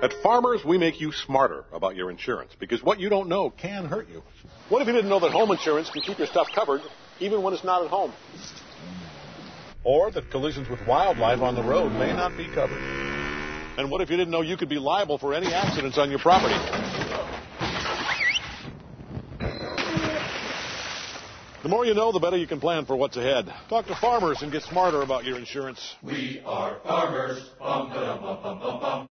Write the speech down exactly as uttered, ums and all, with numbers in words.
At Farmers, we make you smarter about your insurance because what you don't know can hurt you. What if you didn't know that home insurance can keep your stuff covered even when it's not at home? Or that collisions with wildlife on the road may not be covered? And what if you didn't know you could be liable for any accidents on your property? The more you know, the better you can plan for what's ahead. Talk to Farmers and get smarter about your insurance. We are farmers. Bum, ba-dum, bum, bum, bum, bum.